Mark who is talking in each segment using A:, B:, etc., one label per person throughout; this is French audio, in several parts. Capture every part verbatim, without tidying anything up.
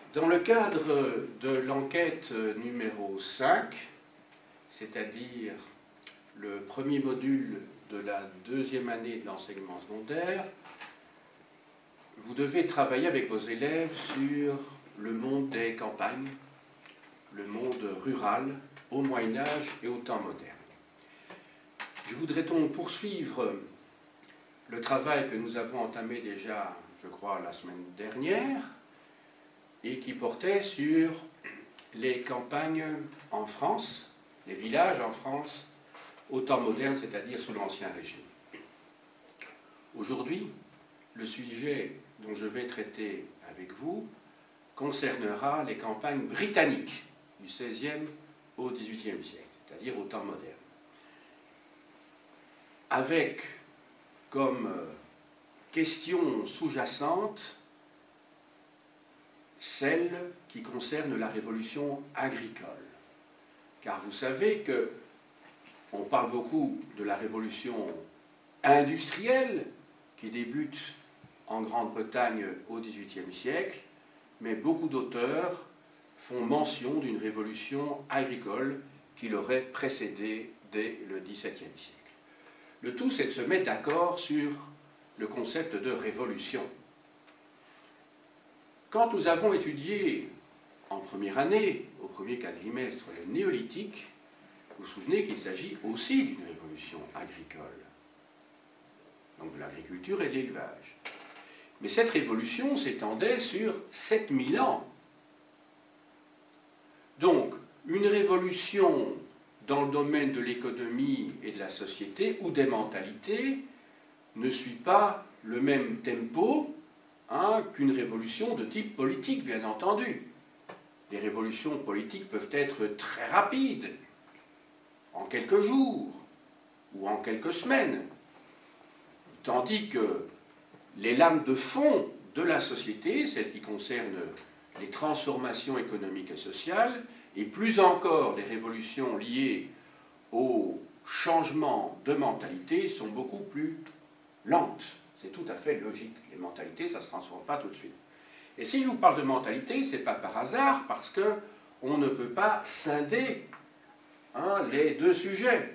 A: Dans le cadre de l'enquête numéro cinq, c'est-à-dire le premier module de la deuxième année de l'enseignement secondaire, vous devez travailler avec vos élèves sur le monde des campagnes, le monde rural, au Moyen-Âge et au temps moderne. Je voudrais donc poursuivre le travail que nous avons entamé déjà, je crois, la semaine dernière, et qui portait sur les campagnes en France, les villages en France, au temps moderne, c'est-à-dire sous l'Ancien Régime. Aujourd'hui, le sujet dont je vais traiter avec vous concernera les campagnes britanniques du seizième au dix-huitième siècle, c'est-à-dire au temps moderne, avec comme question sous-jacente celle qui concerne la révolution agricole. Car vous savez que on parle beaucoup de la révolution industrielle qui débute en Grande-Bretagne au dix-huitième siècle, mais beaucoup d'auteurs font mention d'une révolution agricole qui l'aurait précédée dès le dix-septième siècle. Le tout, c'est de se mettre d'accord sur le concept de révolution. Quand nous avons étudié en première année, au premier quadrimestre, le néolithique, vous vous souvenez qu'il s'agit aussi d'une révolution agricole, donc de l'agriculture et de l'élevage. Mais cette révolution s'étendait sur sept mille ans. Donc, une révolution dans le domaine de l'économie et de la société ou des mentalités ne suit pas le même tempo hein, qu'une révolution de type politique, bien entendu. Les révolutions politiques peuvent être très rapides, en quelques jours ou en quelques semaines, tandis que les lames de fond de la société, celles qui concernent les transformations économiques et sociales, et plus encore les révolutions liées au changement de mentalité, sont beaucoup plus lentes. C'est tout à fait logique. Les mentalités, ça ne se transforme pas tout de suite. Et si je vous parle de mentalité, ce n'est pas par hasard, parce qu'on ne peut pas scinder hein, les deux sujets.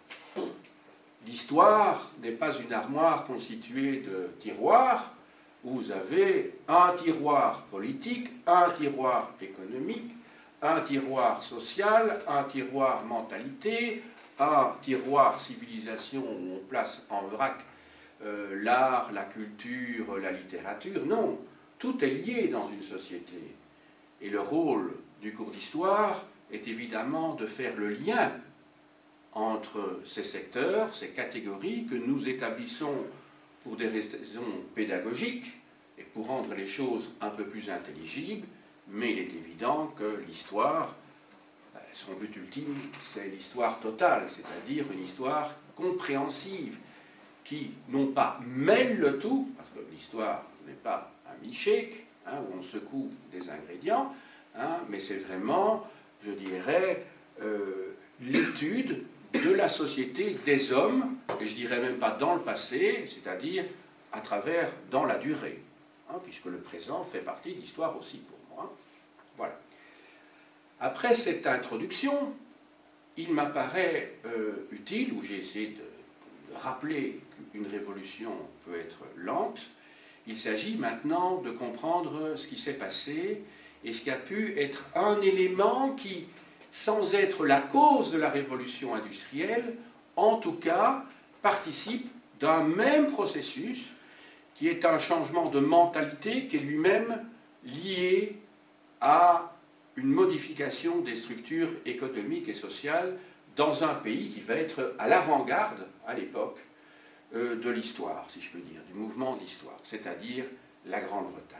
A: L'histoire n'est pas une armoire constituée de tiroirs, où vous avez un tiroir politique, un tiroir économique, un tiroir social, un tiroir mentalité, un tiroir civilisation où on place en vrac euh, l'art, la culture, la littérature. Non, tout est lié dans une société. Et le rôle du cours d'histoire est évidemment de faire le lien entre ces secteurs, ces catégories que nous établissons pour des raisons pédagogiques et pour rendre les choses un peu plus intelligibles, mais il est évident que l'histoire, son but ultime, c'est l'histoire totale, c'est-à-dire une histoire compréhensive qui, non pas mêle le tout, parce que l'histoire n'est pas un milkshake, hein, où on secoue des ingrédients, hein, mais c'est vraiment, je dirais, euh, l'étude de la société des hommes, et je dirais même pas dans le passé, c'est-à-dire à travers, dans la durée, hein, puisque le présent fait partie de l'histoire aussi pour moi. Voilà. Après cette introduction, il m'apparaît euh, utile, où j'ai essayé de, de rappeler qu'une révolution peut être lente, il s'agit maintenant de comprendre ce qui s'est passé et ce qui a pu être un élément qui, sans être la cause de la révolution industrielle, en tout cas, participe d'un même processus qui est un changement de mentalité qui est lui-même lié à une modification des structures économiques et sociales dans un pays qui va être à l'avant-garde, à l'époque, euh, de l'histoire, si je peux dire, du mouvement d'histoire, c'est-à-dire la Grande-Bretagne.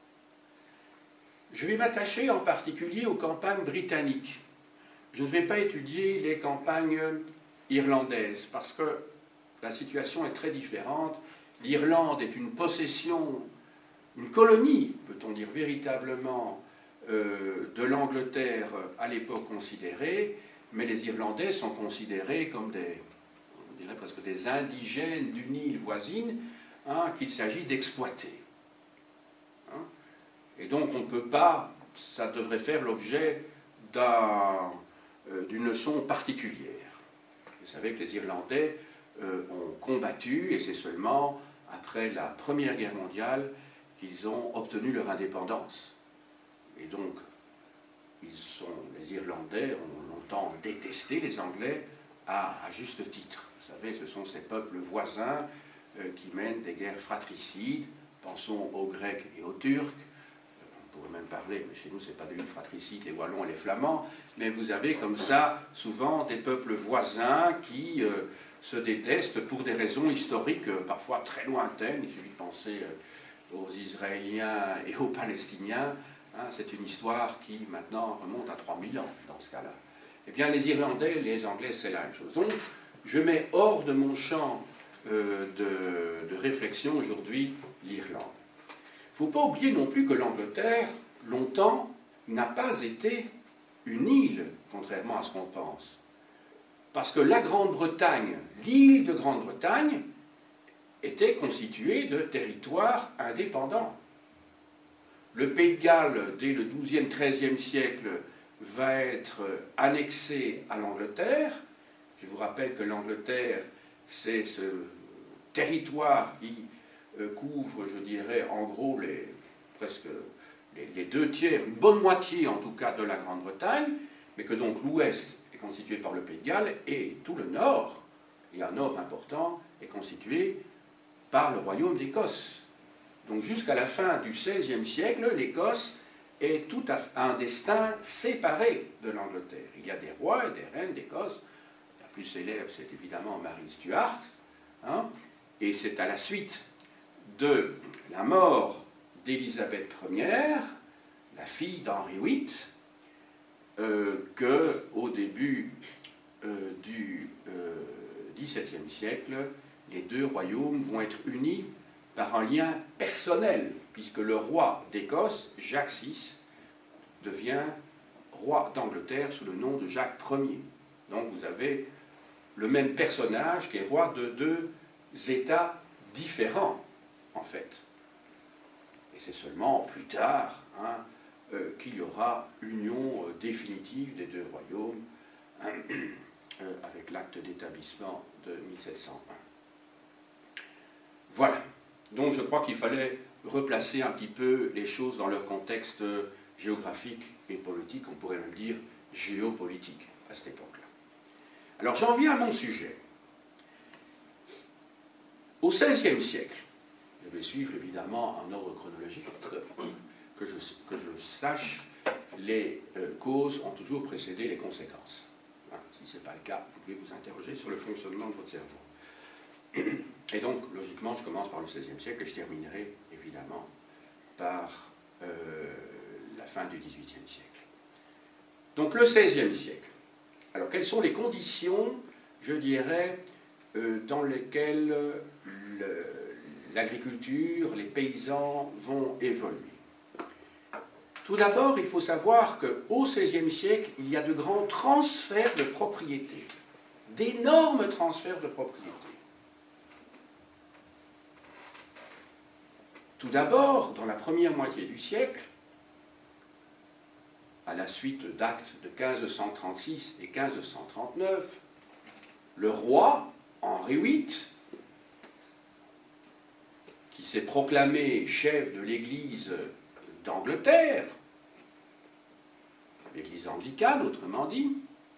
A: Je vais m'attacher en particulier aux campagnes britanniques. Je ne vais pas étudier les campagnes irlandaises, parce que la situation est très différente. L'Irlande est une possession, une colonie, peut-on dire véritablement, euh, de l'Angleterre à l'époque considérée, mais les Irlandais sont considérés comme des, on dirait presque des indigènes d'une île voisine, hein, qu'il s'agit d'exploiter. Hein. Et donc on ne peut pas ça devrait faire l'objet d'un, euh, d'une leçon particulière. Vous savez que les Irlandais euh, ont combattu, et c'est seulement après la Première Guerre mondiale qu'ils ont obtenu leur indépendance. Et donc, ils sont, les Irlandais ont longtemps détesté les Anglais à, à juste titre. Vous savez, ce sont ces peuples voisins euh, qui mènent des guerres fratricides. Pensons aux Grecs et aux Turcs. On pourrait même parler, mais chez nous, ce n'est pas de lutte fratricide, les Wallons et les Flamands. Mais vous avez comme ça, souvent, des peuples voisins qui euh, se détestent pour des raisons historiques, euh, parfois très lointaines. Il suffit de penser euh, aux Israéliens et aux Palestiniens. Hein, c'est une histoire qui, maintenant, remonte à trois mille ans, dans ce cas-là. Eh bien, les Irlandais, les Anglais, c'est la même chose. Donc, je mets hors de mon champ euh, de, de réflexion aujourd'hui l'Irlande. Il ne faut pas oublier non plus que l'Angleterre, longtemps, n'a pas été une île, contrairement à ce qu'on pense. Parce que la Grande-Bretagne, l'île de Grande-Bretagne, était constituée de territoires indépendants. Le Pays de Galles, dès le douzième treizième siècle, va être annexé à l'Angleterre. Je vous rappelle que l'Angleterre, c'est ce territoire qui euh, couvre, je dirais, en gros, les, presque les, les deux tiers, une bonne moitié en tout cas de la Grande-Bretagne, mais que donc l'ouest est constitué par le Pays de Galles et tout le nord, et un nord important, est constitué par le royaume d'Écosse. Donc jusqu'à la fin du seizième siècle, l'Écosse est tout à un destin séparé de l'Angleterre. Il y a des rois et des reines d'Écosse. La plus célèbre, c'est évidemment Marie Stuart. Hein, et c'est à la suite de la mort d'Élisabeth première, la fille d'Henri huit, euh, qu'au début euh, du euh, dix-septième siècle, les deux royaumes vont être unis par un lien personnel, puisque le roi d'Écosse, Jacques six, devient roi d'Angleterre sous le nom de Jacques premier. Donc vous avez le même personnage qui est roi de deux États différents, en fait. Et c'est seulement plus tard hein, euh, qu'il y aura union euh, définitive des deux royaumes hein, euh, avec l'acte d'établissement de mille sept cent un. Voilà. Donc je crois qu'il fallait replacer un petit peu les choses dans leur contexte géographique et politique, on pourrait même dire géopolitique à cette époque-là. Alors j'en viens à mon sujet. Au seizième siècle, je vais suivre évidemment un ordre chronologique pour que je, que je sache, les euh, causes ont toujours précédé les conséquences. Hein, si ce n'est pas le cas, vous pouvez vous interroger sur le fonctionnement de votre cerveau. Et donc, logiquement, je commence par le seizième siècle et je terminerai, évidemment, par euh, la fin du dix-huitième siècle. Donc, le seizième siècle. Alors, quelles sont les conditions, je dirais, euh, dans lesquelles l'agriculture, les paysans vont évoluer? Tout d'abord, il faut savoir qu'au seizième siècle, il y a de grands transferts de propriété, d'énormes transferts de propriété. Tout d'abord, dans la première moitié du siècle, à la suite d'actes de quinze cent trente-six et quinze cent trente-neuf, le roi, Henri huit, qui s'est proclamé chef de l'Église d'Angleterre, l'Église anglicane, autrement dit,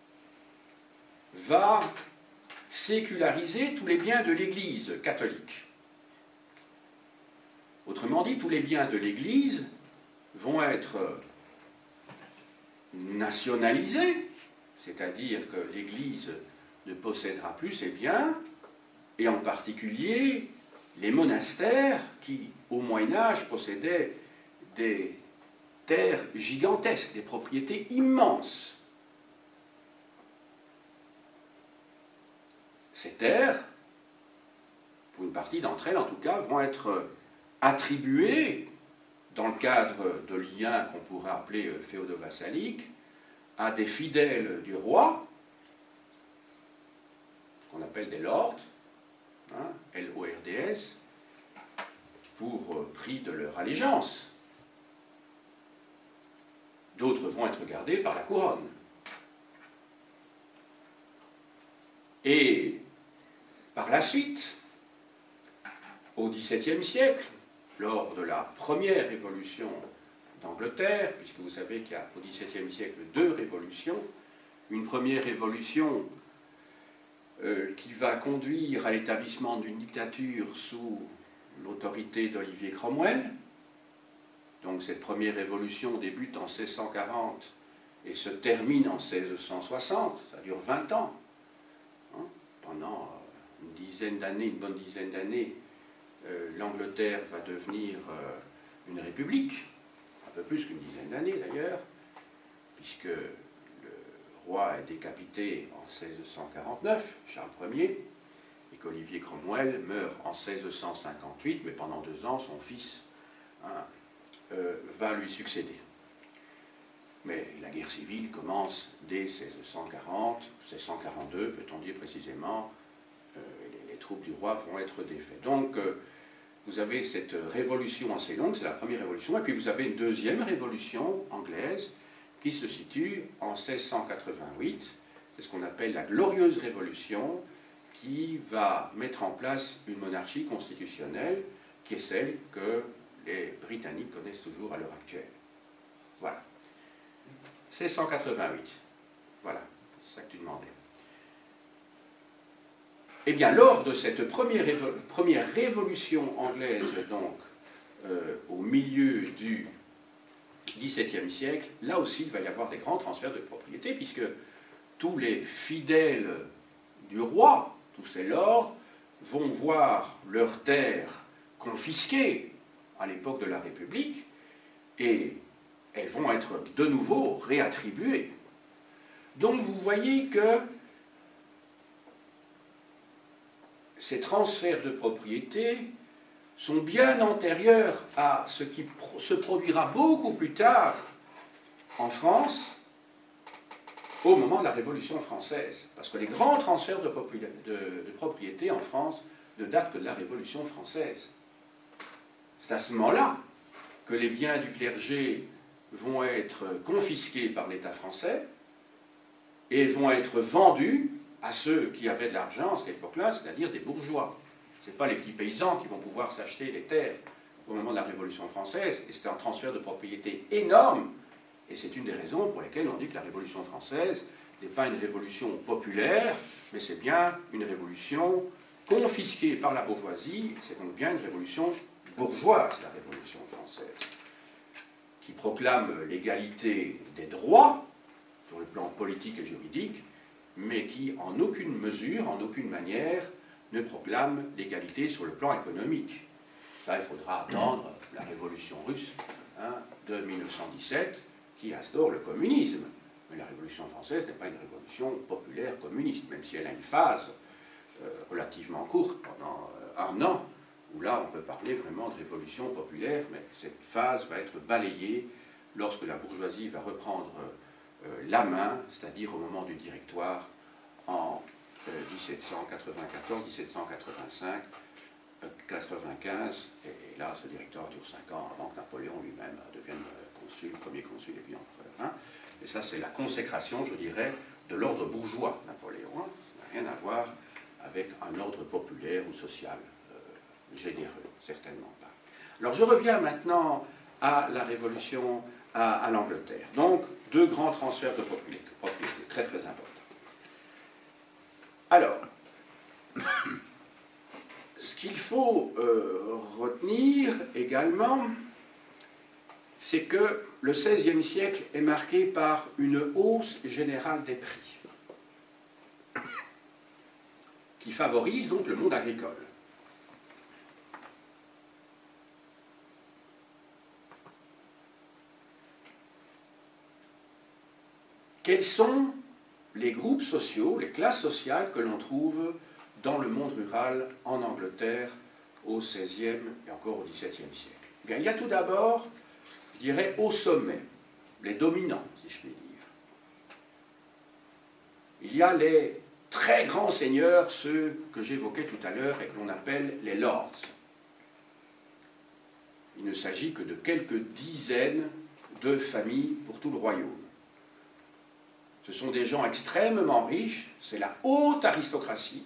A: va séculariser tous les biens de l'Église catholique. Autrement dit, tous les biens de l'Église vont être nationalisés, c'est-à-dire que l'Église ne possédera plus ses biens, et en particulier les monastères qui, au Moyen-Âge, possédaient des terres gigantesques, des propriétés immenses. Ces terres, pour une partie d'entre elles en tout cas, vont être attribuées, dans le cadre de liens qu'on pourrait appeler féodo-vassaliques, à des fidèles du roi, qu'on appelle des lords, hein, L O R D S, pour prix de leur allégeance. accordée par la couronne. Et par la suite, au dix-septième siècle, lors de la première révolution d'Angleterre, puisque vous savez qu'il y a au dix-septième siècle deux révolutions, une première révolution euh, qui va conduire à l'établissement d'une dictature sous l'autorité d'Olivier Cromwell. Donc cette première révolution débute en seize cent quarante et se termine en seize cent soixante, ça dure vingt ans. Hein, pendant une dizaine d'années, une bonne dizaine d'années, euh, l'Angleterre va devenir euh, une république, un peu plus qu'une dizaine d'années d'ailleurs, puisque le roi est décapité en seize cent quarante-neuf, Charles Ier, et qu'Olivier Cromwell meurt en seize cent cinquante-huit, mais pendant deux ans, son fils hein, euh, va lui succéder. Mais la guerre civile commence dès seize cent quarante, seize cent quarante-deux, peut-on dire précisément, euh, les, les troupes du roi vont être défaites. Donc, euh, vous avez cette révolution assez longue, c'est la première révolution, et puis vous avez une deuxième révolution anglaise qui se situe en seize cent quatre-vingt-huit, c'est ce qu'on appelle la Glorieuse Révolution, qui va mettre en place une monarchie constitutionnelle qui est celle que les Britanniques connaissent toujours à l'heure actuelle. Voilà. seize cent quatre-vingt-huit. Voilà, c'est ça que tu demandais. Eh bien, lors de cette première, révo première révolution anglaise, donc, euh, au milieu du dix-septième siècle, là aussi, il va y avoir des grands transferts de propriété, puisque tous les fidèles du roi, tous ces lords, vont voir leurs terres confisquées à l'époque de la République, et elles vont être de nouveau réattribuées. Donc vous voyez que ces transferts de propriété sont bien antérieurs à ce qui se produira beaucoup plus tard en France, au moment de la Révolution française. Parce que les grands transferts de, de, de propriété en France ne datent que de la Révolution française. C'est à ce moment-là que les biens du clergé vont être confisqués par l'État français et vont être vendus à ceux qui avaient de l'argent à cette époque-là, c'est-à-dire des bourgeois. Ce n'est pas les petits paysans qui vont pouvoir s'acheter les terres au moment de la Révolution française, et c'est un transfert de propriété énorme, et c'est une des raisons pour lesquelles on dit que la Révolution française n'est pas une révolution populaire, mais c'est bien une révolution confisquée par la bourgeoisie, c'est donc bien une révolution bourgeoise, la Révolution française, qui proclame l'égalité des droits, sur le plan politique et juridique, mais qui, en aucune mesure, en aucune manière, ne proclame l'égalité sur le plan économique. Ça, il faudra attendre la révolution russe hein, de mille neuf cent dix-sept, qui instaure le communisme. Mais la Révolution française n'est pas une révolution populaire communiste, même si elle a une phase euh, relativement courte, pendant euh, un an, où là, on peut parler vraiment de révolution populaire, mais cette phase va être balayée lorsque la bourgeoisie va reprendre euh, la main, c'est-à-dire au moment du Directoire en euh, dix-sept cent quatre-vingt-quatorze, dix-sept cent quatre-vingt-cinq, euh, quatre-vingt-quinze, et, et là, ce Directoire dure cinq ans avant que Napoléon lui-même devienne euh, consul, premier consul et puis empereur. Hein. Et ça, c'est la consécration, je dirais, de l'ordre bourgeois, Napoléon. Hein. Ça n'a rien à voir avec un ordre populaire ou social euh, généreux, certainement pas. Alors, je reviens maintenant à la Révolution, à, à l'Angleterre. Donc, deux grands transferts de propriété, propriété très très importants. Alors, ce qu'il faut euh, retenir également, c'est que le seizième siècle est marqué par une hausse générale des prix, qui favorise donc le monde agricole. Quels sont les groupes sociaux, les classes sociales que l'on trouve dans le monde rural en Angleterre au seizième et encore au dix-septième siècle? Bien, il y a tout d'abord, je dirais, au sommet, les dominants, si je puis dire. Il y a les très grands seigneurs, ceux que j'évoquais tout à l'heure et que l'on appelle les lords. Il ne s'agit que de quelques dizaines de familles pour tout le royaume. Ce sont des gens extrêmement riches, c'est la haute aristocratie,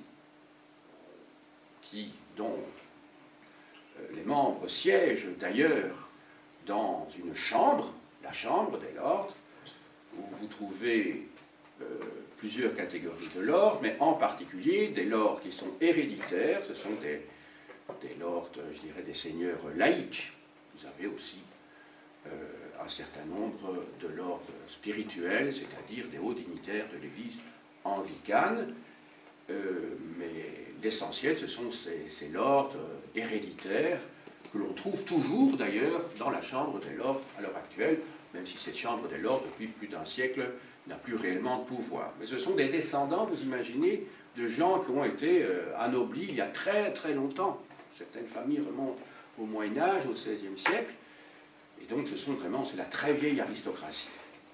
A: qui, dont euh, les membres siègent d'ailleurs dans une chambre, la chambre des lords, où vous trouvez euh, plusieurs catégories de lords, mais en particulier des lords qui sont héréditaires, ce sont des, des lords, je dirais, des seigneurs laïcs. Vous avez aussi euh, un certain nombre de lords spirituels, c'est-à-dire des hauts dignitaires de l'Église anglicane, euh, mais l'essentiel, ce sont ces, ces lords héréditaires que l'on trouve toujours d'ailleurs dans la Chambre des lords à l'heure actuelle, même si cette Chambre des lords, depuis plus d'un siècle, n'a plus réellement de pouvoir. Mais ce sont des descendants, vous imaginez, de gens qui ont été euh, anoblis il y a très très longtemps. Certaines familles remontent au Moyen-Âge, au seizième siècle, et donc ce sont vraiment, c'est la très vieille aristocratie.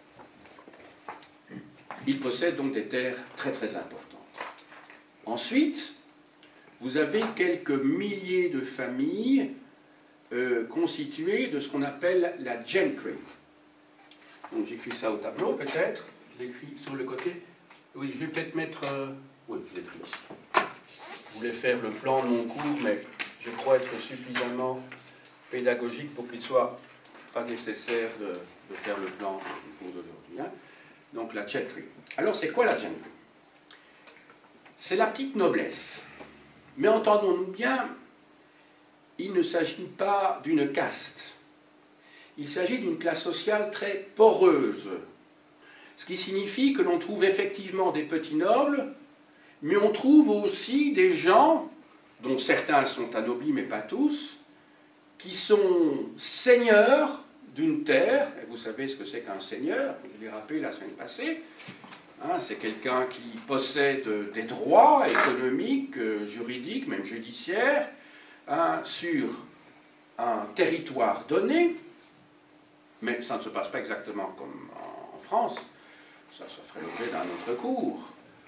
A: Ils possèdent donc des terres très très importantes. Ensuite, vous avez quelques milliers de familles euh, constituées de ce qu'on appelle la gentry. Donc j'écris ça au tableau peut-être, je l'écris sur le côté. Oui, je vais peut-être mettre... Euh... Oui, je l'écris ici. Je voulais faire le plan de mon cours, mais je crois être suffisamment pédagogique pour qu'il soit pas nécessaire de, de faire le plan du cours d'aujourd'hui. Hein. Donc la gentry. Alors c'est quoi la gentry? C'est la petite noblesse. Mais entendons-nous bien, il ne s'agit pas d'une caste. Il s'agit d'une classe sociale très poreuse. Ce qui signifie que l'on trouve effectivement des petits nobles, mais on trouve aussi des gens, dont certains sont anoblis, mais pas tous, qui sont seigneurs d'une terre, et vous savez ce que c'est qu'un seigneur, je l'ai rappelé la semaine passée, hein, c'est quelqu'un qui possède des droits économiques, juridiques, même judiciaires, hein, sur un territoire donné, mais ça ne se passe pas exactement comme en France, ça, ça ferait l'objet d'un autre cours.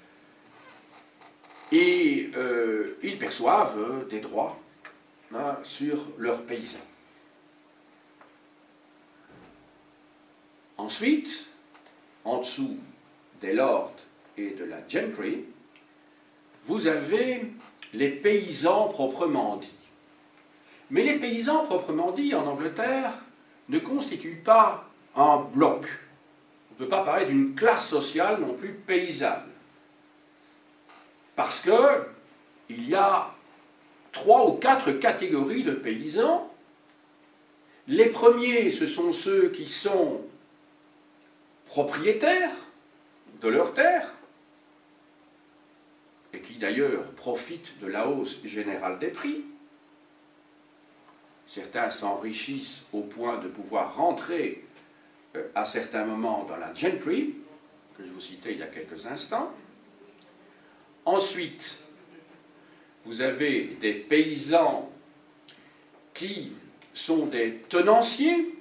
A: Et euh, ils perçoivent des droits hein, sur leurs paysans. Ensuite, en dessous des lords et de la gentry, vous avez les paysans proprement dits. Mais les paysans proprement dits en Angleterre ne constituent pas un bloc. On ne peut pas parler d'une classe sociale non plus paysanne. Parce qu'il y a trois ou quatre catégories de paysans. Les premiers, ce sont ceux qui sont propriétaires de leurs terres, et qui d'ailleurs profitent de la hausse générale des prix. Certains s'enrichissent au point de pouvoir rentrer euh, à certains moments dans la gentry, que je vous citais il y a quelques instants. Ensuite, vous avez des paysans qui sont des tenanciers.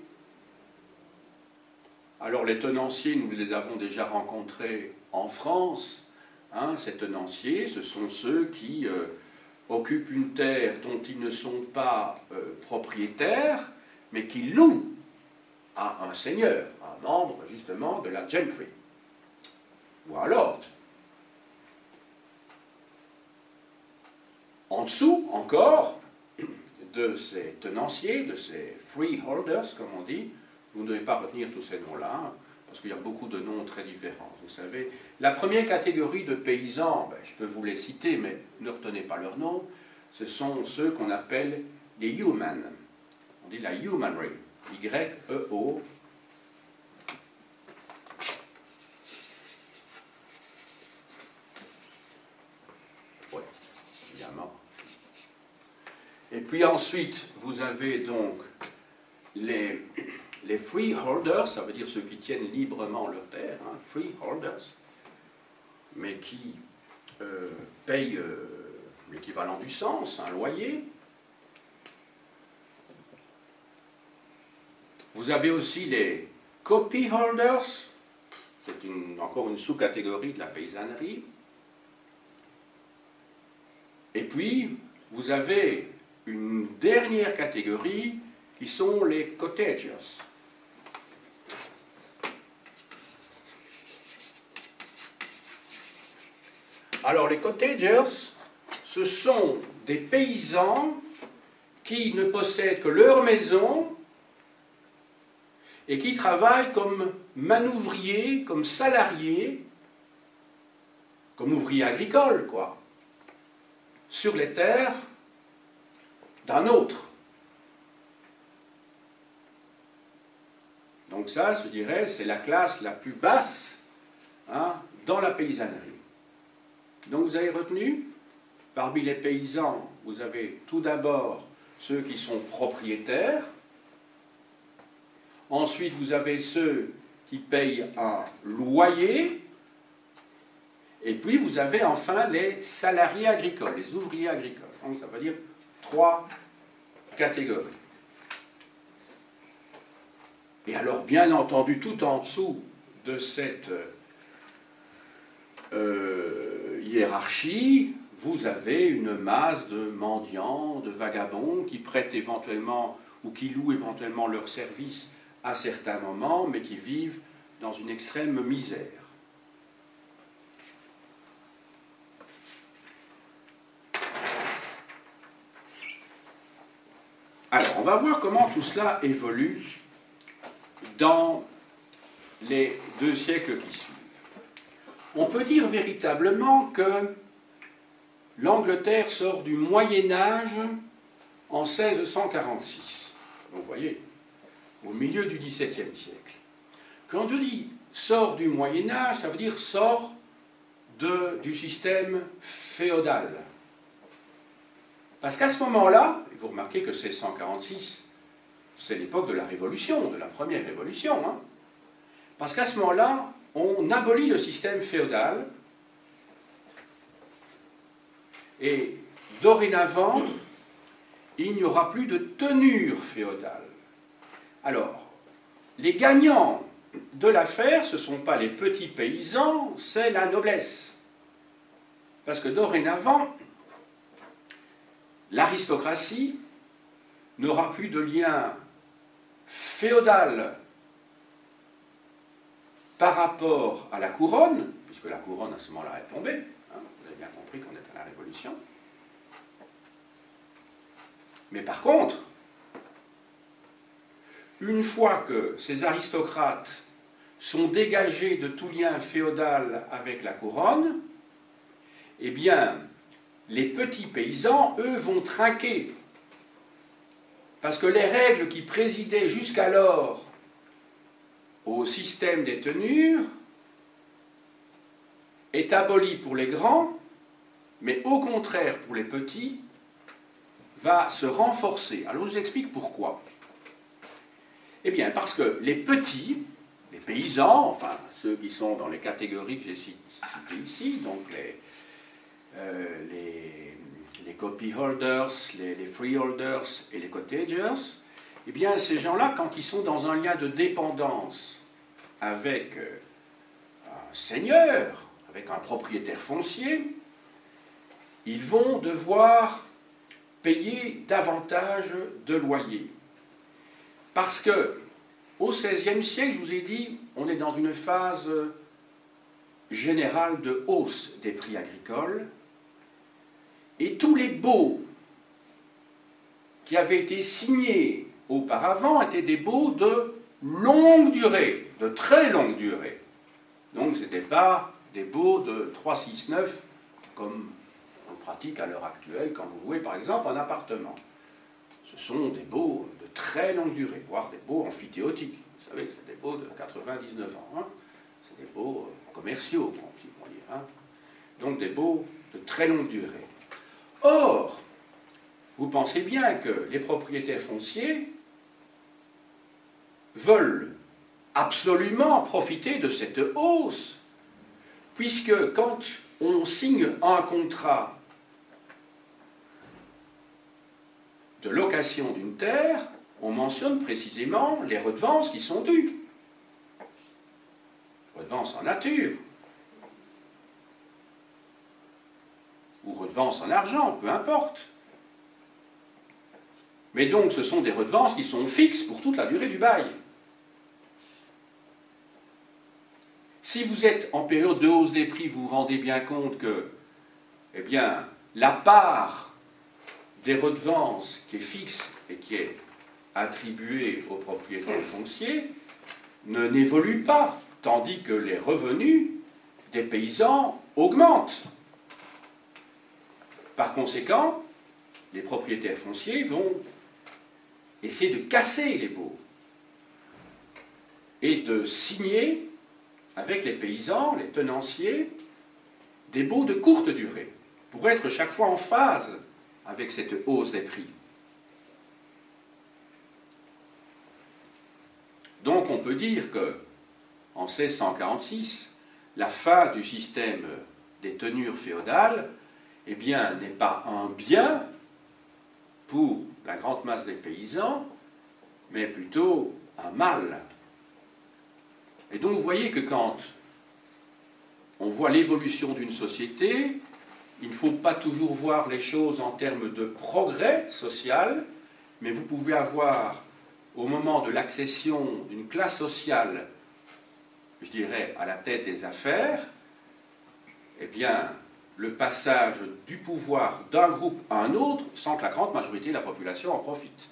A: Alors les tenanciers, nous les avons déjà rencontrés en France. Hein, ces tenanciers, ce sont ceux qui euh, occupent une terre dont ils ne sont pas euh, propriétaires, mais qui louent à un seigneur, un membre justement de la gentry, ou à un lord. En dessous encore de ces tenanciers, de ces freeholders, comme on dit, vous ne devez pas retenir tous ces noms-là, parce qu'il y a beaucoup de noms très différents. Vous savez, la première catégorie de paysans, ben, je peux vous les citer, mais ne retenez pas leurs noms, ce sont ceux qu'on appelle les yeomen. On dit la yeomanry, Y E O. Oui, évidemment. Et puis ensuite, vous avez donc les... Les freeholders, ça veut dire ceux qui tiennent librement leur terre, hein, freeholders, mais qui euh, payent euh, l'équivalent du cens, un loyer. Vous avez aussi les copyholders, c'est une, encore une sous-catégorie de la paysannerie. Et puis, vous avez une dernière catégorie qui sont les cottagers. Alors les cottagers, ce sont des paysans qui ne possèdent que leur maison et qui travaillent comme manouvriers, comme salariés, comme ouvriers agricoles, quoi, sur les terres d'un autre. Donc ça, je dirais, c'est la classe la plus basse, hein, dans la paysannerie. Donc vous avez retenu, parmi les paysans, vous avez tout d'abord ceux qui sont propriétaires. Ensuite, vous avez ceux qui payent un loyer. Et puis, vous avez enfin les salariés agricoles, les ouvriers agricoles. Donc, ça veut dire trois catégories. Et alors, bien entendu, tout en dessous de cette euh, hiérarchie, vous avez une masse de mendiants, de vagabonds qui prêtent éventuellement ou qui louent éventuellement leurs services à certains moments, mais qui vivent dans une extrême misère. Alors, on va voir comment tout cela évolue dans les deux siècles qui suivent. On peut dire véritablement que l'Angleterre sort du Moyen-Âge en seize cent quarante-six. Vous voyez, au milieu du dix-septième siècle. Quand je dis sort du Moyen-Âge, ça veut dire sort de, du système féodal. Parce qu'à ce moment-là, vous remarquez que seize cent quarante-six, c'est l'époque de la Révolution, de la première Révolution, hein, parce qu'à ce moment-là, on abolit le système féodal, et dorénavant, il n'y aura plus de tenure féodale. Alors, les gagnants de l'affaire, ce ne sont pas les petits paysans, c'est la noblesse. Parce que dorénavant, l'aristocratie n'aura plus de lien féodal par rapport à la couronne, puisque la couronne à ce moment-là est tombée, hein, vous avez bien compris qu'on est à la Révolution. Mais par contre, une fois que ces aristocrates sont dégagés de tout lien féodal avec la couronne, eh bien, les petits paysans, eux, vont trinquer. Parce que les règles qui présidaient jusqu'alors au système des tenures est aboli pour les grands, mais au contraire pour les petits, va se renforcer. Alors je vous explique pourquoi. Eh bien, parce que les petits, les paysans, enfin ceux qui sont dans les catégories que j'ai citées ici, donc les, euh, les, les copyholders, les, les freeholders et les cottagers, eh bien ces gens-là, quand ils sont dans un lien de dépendance avec euh, un seigneur, avec un propriétaire foncier, ils vont devoir payer davantage de loyers. Parce que, au seizième siècle, je vous ai dit, on est dans une phase générale de hausse des prix agricoles, et tous les baux qui avaient été signés auparavant étaient des baux de longue durée, de très longue durée. Donc ce n'était pas des baux de trois, six, neuf, comme on pratique à l'heure actuelle quand vous louez par exemple un appartement. Ce sont des baux de très longue durée, voire des baux amphithéotiques. Vous savez, c'est des baux de quatre-vingt-dix-neuf ans. Hein. C'est des baux commerciaux, on peut dire. Hein. Donc des baux de très longue durée. Or, vous pensez bien que les propriétaires fonciers veulent absolument profiter de cette hausse, puisque quand on signe un contrat de location d'une terre, on mentionne précisément les redevances qui sont dues. Redevances en nature, ou redevances en argent, peu importe. Mais donc ce sont des redevances qui sont fixes pour toute la durée du bail. Si vous êtes en période de hausse des prix, vous vous rendez bien compte que eh bien, la part des redevances qui est fixe et qui est attribuée aux propriétaires fonciers ne n'évolue pas, tandis que les revenus des paysans augmentent. Par conséquent, les propriétaires fonciers vont essayer de casser les baux et de signer avec les paysans, les tenanciers, des baux de courte durée, pour être chaque fois en phase avec cette hausse des prix. Donc on peut dire que, en seize cent quarante-six, la fin du système des tenures féodales, eh bien, n'est pas un bien pour la grande masse des paysans, mais plutôt un mal. Et donc vous voyez que quand on voit l'évolution d'une société, il ne faut pas toujours voir les choses en termes de progrès social, mais vous pouvez avoir, au moment de l'accession d'une classe sociale, je dirais, à la tête des affaires, eh bien, le passage du pouvoir d'un groupe à un autre sans que la grande majorité de la population en profite.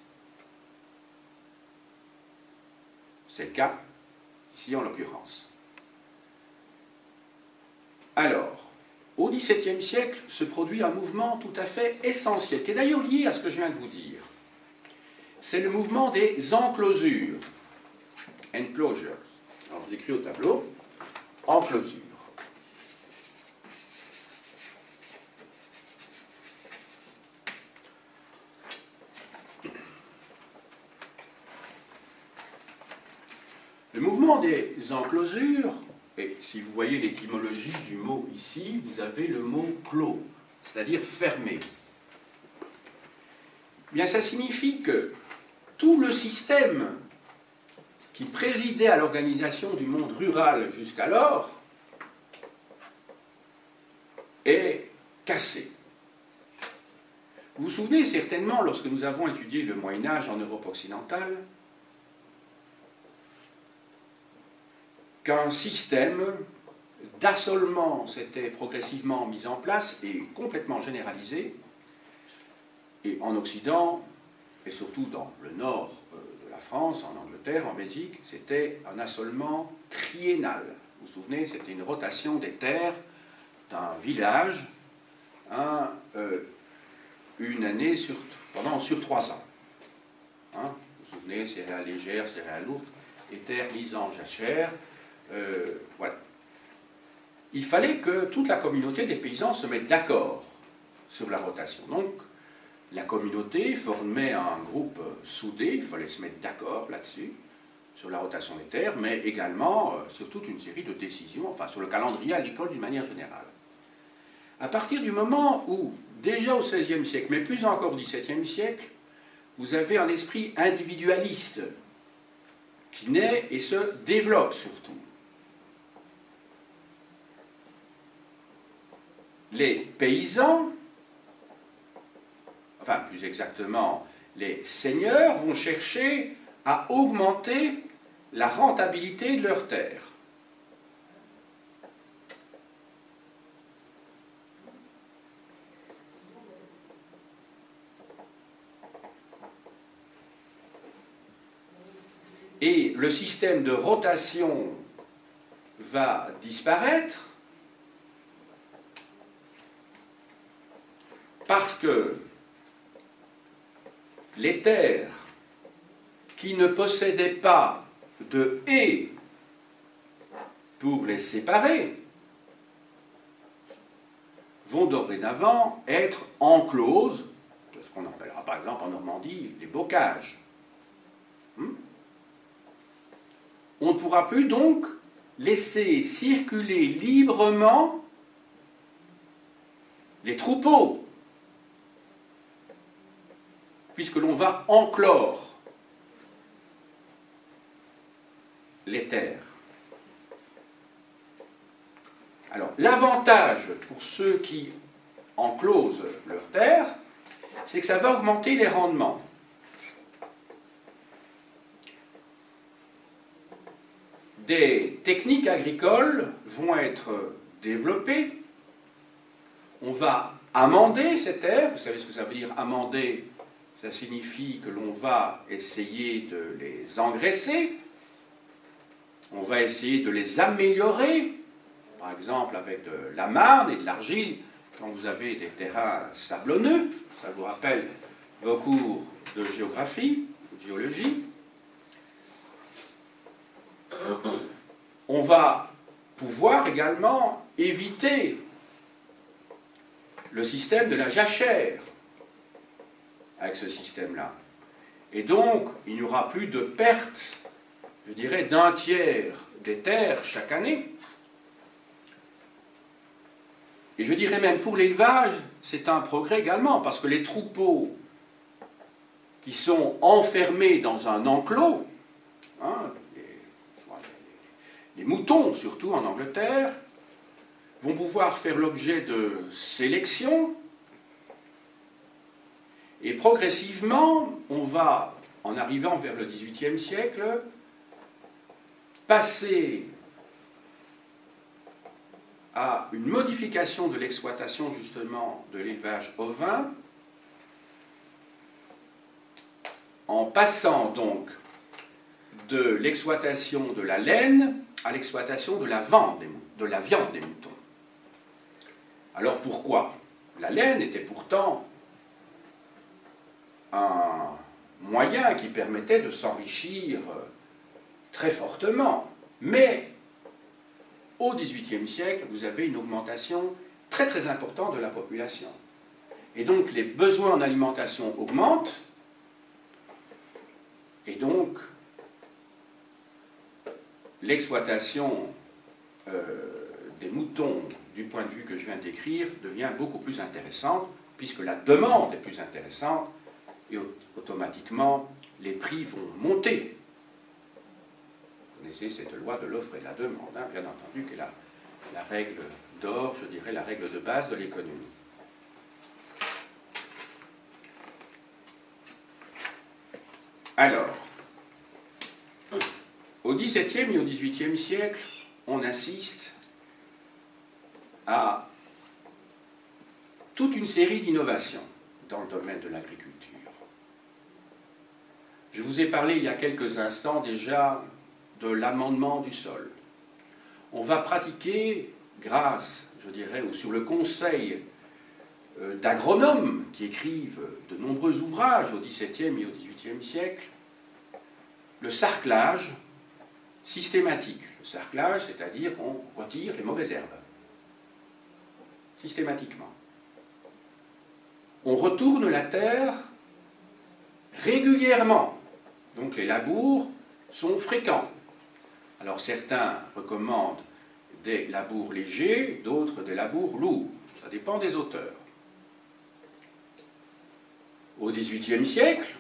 A: C'est le cas ici en l'occurrence. Alors, au dix-septième siècle se produit un mouvement tout à fait essentiel, qui est d'ailleurs lié à ce que je viens de vous dire. C'est le mouvement des enclosures. Enclosures. Alors, je l'écris au tableau. Enclosures. Le mouvement des enclosures, et si vous voyez l'étymologie du mot ici, vous avez le mot clos, c'est-à-dire fermé. Bien, ça signifie que tout le système qui présidait à l'organisation du monde rural jusqu'alors est cassé. Vous vous souvenez certainement, lorsque nous avons étudié le Moyen-Âge en Europe occidentale, qu'un système d'assolement s'était progressivement mis en place et complètement généralisé, et en Occident, et surtout dans le nord de la France, en Angleterre, en Belgique, c'était un assolement triennal. Vous vous souvenez, c'était une rotation des terres d'un village, un, euh, une année sur, pendant sur trois ans. Hein, vous vous souvenez, céréales légères, céréales lourdes, et terres mises en jachère. Euh, voilà. Il fallait que toute la communauté des paysans se mette d'accord sur la rotation. Donc, la communauté formait un groupe soudé, il fallait se mettre d'accord là-dessus, sur la rotation des terres, mais également euh, sur toute une série de décisions, enfin sur le calendrier agricole d'une manière générale. À partir du moment où, déjà au seizième siècle, mais plus encore au dix-septième siècle, vous avez un esprit individualiste qui naît et se développe surtout. Les paysans, enfin plus exactement les seigneurs, vont chercher à augmenter la rentabilité de leurs terres. Et le système de rotation va disparaître parce que les terres qui ne possédaient pas de haies pour les séparer vont dorénavant être encloses, ce qu'on appellera par exemple en Normandie les bocages. Hmm? On ne pourra plus donc laisser circuler librement les troupeaux, puisque l'on va enclore les terres. Alors, l'avantage pour ceux qui enclosent leurs terres, c'est que ça va augmenter les rendements. Des techniques agricoles vont être développées on va amender ces terres. Vous savez ce que ça veut dire amender? Ça signifie que l'on va essayer de les engraisser, on va essayer de les améliorer, par exemple avec de la marne et de l'argile, quand vous avez des terrains sablonneux, ça vous rappelle vos cours de géographie, de géologie. On va pouvoir également éviter le système de la jachère avec ce système-là. Et donc, il n'y aura plus de perte, je dirais, d'un tiers des terres chaque année. Et je dirais même pour l'élevage, c'est un progrès également, parce que les troupeaux qui sont enfermés dans un enclos, hein, les, les moutons surtout en Angleterre, vont pouvoir faire l'objet de sélection, et progressivement, on va, en arrivant vers le dix-huitième siècle, passer à une modification de l'exploitation justement de l'élevage ovin, en passant donc de l'exploitation de la laine à l'exploitation de la viande de la viande des moutons. Alors pourquoi? La laine était pourtant un moyen qui permettait de s'enrichir très fortement, mais au dix-huitième siècle, vous avez une augmentation très très importante de la population. Et donc les besoins en alimentation augmentent, et donc l'exploitation euh, des moutons, du point de vue que je viens de décrire, devient beaucoup plus intéressante, puisque la demande est plus intéressante, et automatiquement les prix vont monter. Vous connaissez cette loi de l'offre et de la demande, hein, bien entendu, qui est la, la règle d'or, je dirais la règle de base de l'économie. Alors, au dix-septième et au dix-huitième siècle, on assiste à toute une série d'innovations dans le domaine de l'agriculture. Je vous ai parlé il y a quelques instants déjà de l'amendement du sol. On va pratiquer, grâce, je dirais, ou sur le conseil euh, d'agronomes qui écrivent de nombreux ouvrages au dix-septième et au dix-huitième siècle, le sarclage systématique. Le sarclage, c'est-à-dire qu'on retire les mauvaises herbes, systématiquement. On retourne la terre régulièrement, donc les labours sont fréquents. Alors certains recommandent des labours légers, d'autres des labours lourds. Ça dépend des auteurs. Au dix-huitième siècle,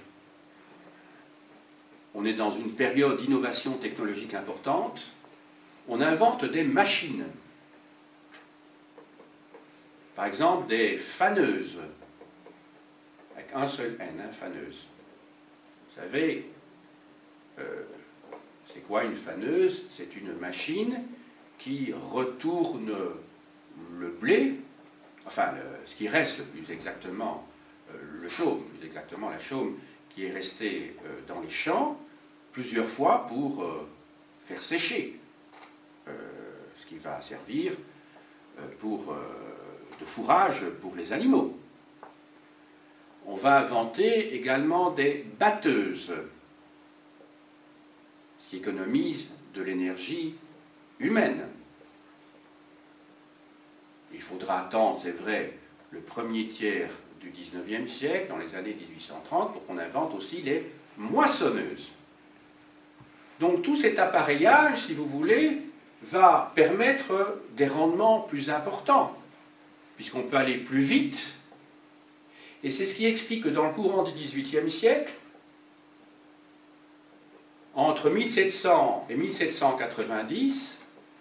A: on est dans une période d'innovation technologique importante. On invente des machines. Par exemple, des faneuses. Avec un seul N, hein, faneuse. Vous savez, euh, c'est quoi une faneuse? C'est une machine qui retourne le blé, enfin le, ce qui reste le plus exactement, euh, le chaume, plus exactement la chaume qui est restée euh, dans les champs, plusieurs fois pour euh, faire sécher, euh, ce qui va servir euh, pour, euh, de fourrage pour les animaux. On va inventer également des batteuses, qui économisent de l'énergie humaine. Il faudra attendre, c'est vrai, le premier tiers du dix-neuvième siècle, dans les années mille huit cent trente, pour qu'on invente aussi les moissonneuses. Donc tout cet appareillage, si vous voulez, va permettre des rendements plus importants, puisqu'on peut aller plus vite. Et c'est ce qui explique que dans le courant du dix-huitième siècle, entre mille sept cents et mille sept cent quatre-vingt-dix,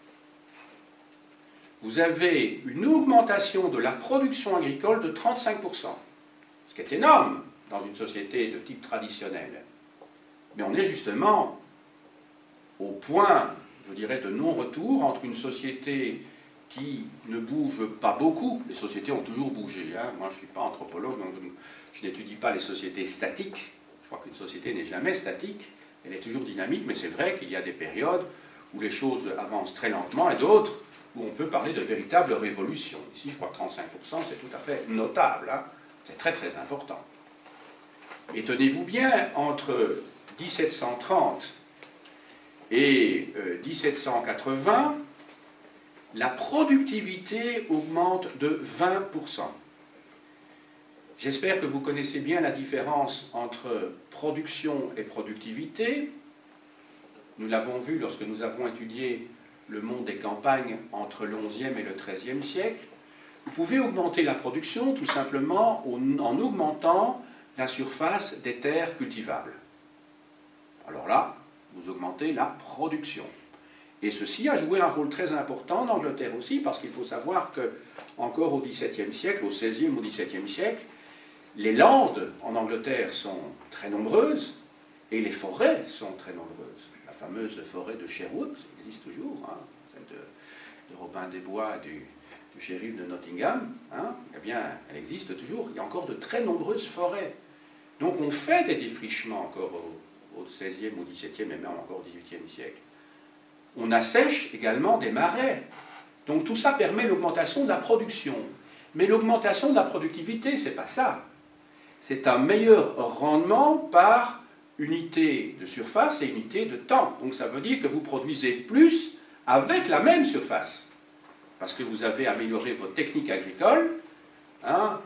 A: vous avez une augmentation de la production agricole de trente-cinq pour cent, ce qui est énorme dans une société de type traditionnel. Mais on est justement au point, je dirais, de non-retour entre une société qui ne bouge pas beaucoup. Les sociétés ont toujours bougé. Hein. Moi, je ne suis pas anthropologue, donc je, je n'étudie pas les sociétés statiques. Je crois qu'une société n'est jamais statique, elle est toujours dynamique, mais c'est vrai qu'il y a des périodes où les choses avancent très lentement et d'autres où on peut parler de véritable révolution. Ici, je crois que trente-cinq pour cent, c'est tout à fait notable. Hein. C'est très très important. Et tenez-vous bien, entre mille sept cent trente et euh, mille sept cent quatre-vingts, la productivité augmente de vingt pour cent. J'espère que vous connaissez bien la différence entre production et productivité. Nous l'avons vu lorsque nous avons étudié le monde des campagnes entre l'onzième et le treizième siècle. Vous pouvez augmenter la production tout simplement en augmentant la surface des terres cultivables. Alors là, vous augmentez la production. Et ceci a joué un rôle très important en Angleterre aussi, parce qu'il faut savoir que, encore au dix-septième siècle, au seizième ou dix-septième siècle, les landes en Angleterre sont très nombreuses et les forêts sont très nombreuses. La fameuse forêt de Sherwood existe toujours, hein, celle de, de Robin des Bois, du, du shérif de Nottingham, hein, eh bien, elle existe toujours. Il y a encore de très nombreuses forêts. Donc on fait des défrichements encore au, au seizième, au dix-septième et même encore au dix-huitième siècle. On assèche également des marais. Donc tout ça permet l'augmentation de la production. Mais l'augmentation de la productivité, ce n'est pas ça. C'est un meilleur rendement par unité de surface et unité de temps. Donc ça veut dire que vous produisez plus avec la même surface. Parce que vous avez amélioré votre technique agricole. Hein.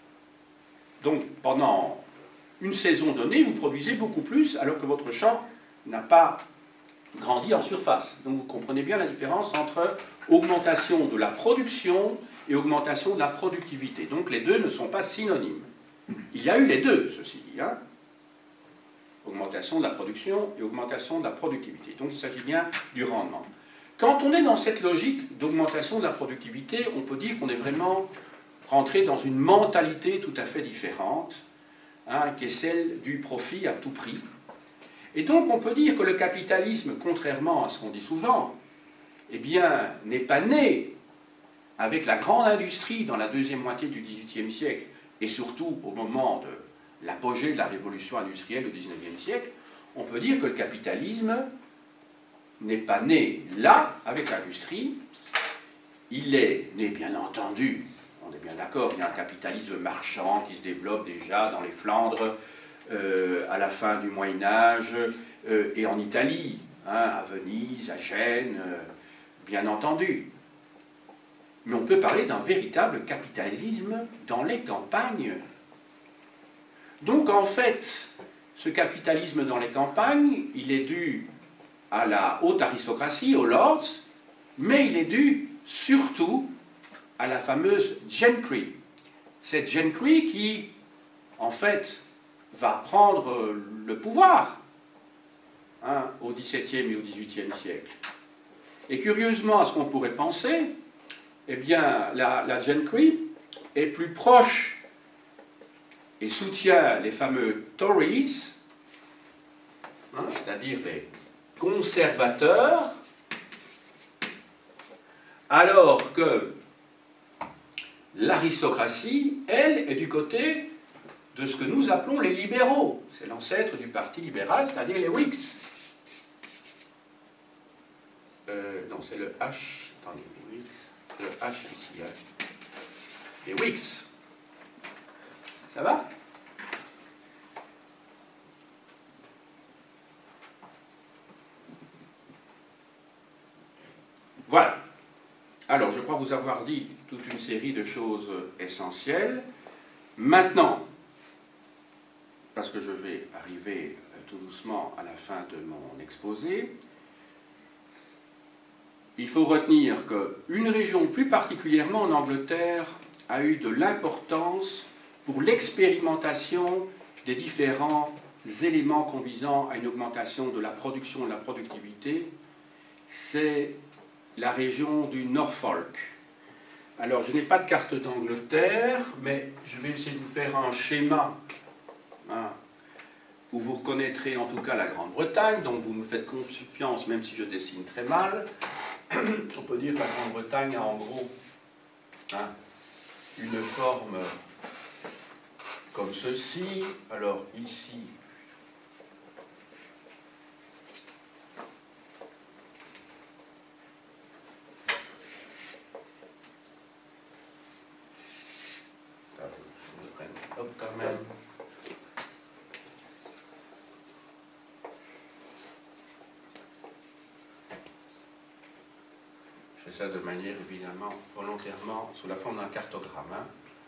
A: Donc pendant une saison donnée, vous produisez beaucoup plus alors que votre champ n'a pas grandi en surface. Donc vous comprenez bien la différence entre augmentation de la production et augmentation de la productivité. Donc les deux ne sont pas synonymes. Il y a eu les deux, ceci dit. Hein. Augmentation de la production et augmentation de la productivité. Donc il s'agit bien du rendement. Quand on est dans cette logique d'augmentation de la productivité, on peut dire qu'on est vraiment rentré dans une mentalité tout à fait différente, hein, qui est celle du profit à tout prix. Et donc on peut dire que le capitalisme, contrairement à ce qu'on dit souvent, eh bien, n'est pas né avec la grande industrie dans la deuxième moitié du dix-huitième siècle, et surtout au moment de l'apogée de la révolution industrielle au dix-neuvième siècle. On peut dire que le capitalisme n'est pas né là, avec l'industrie. Il est né, bien entendu, on est bien d'accord, il y a un capitalisme marchand qui se développe déjà dans les Flandres, Euh, à la fin du Moyen-Âge, euh, et en Italie, hein, à Venise, à Gênes, euh, bien entendu. Mais on peut parler d'un véritable capitalisme dans les campagnes. Donc en fait, ce capitalisme dans les campagnes, il est dû à la haute aristocratie, aux lords, mais il est dû surtout à la fameuse gentry. Cette gentry qui, en fait, va prendre le pouvoir, hein, au dix-septième et au dix-huitième siècle. Et curieusement, à ce qu'on pourrait penser, eh bien, la, la gentry est plus proche et soutient les fameux Tories, hein, c'est-à-dire les conservateurs, alors que l'aristocratie, elle, est du côté de ce que nous appelons les libéraux. C'est l'ancêtre du parti libéral, c'est-à-dire les Whigs. Euh, non, c'est le H. Attendez, les Whigs. Le H ici. Hein. Les Whigs. Ça va? Voilà. Alors, je crois vous avoir dit toute une série de choses essentielles. Maintenant, parce que je vais arriver tout doucement à la fin de mon exposé, il faut retenir qu'une région, plus particulièrement en Angleterre, a eu de l'importance pour l'expérimentation des différents éléments conduisant à une augmentation de la production et de la productivité, c'est la région du Norfolk. Alors, je n'ai pas de carte d'Angleterre, mais je vais essayer de vous faire un schéma, hein, où vous reconnaîtrez en tout cas la Grande-Bretagne, donc vous me faites confiance, même si je dessine très mal. on peut dire que la Grande-Bretagne a en gros hein, une forme comme ceci. Alors ici, je me prenne hop quand même. Je fais ça de manière évidemment volontairement sous la forme d'un cartogramme. Hein.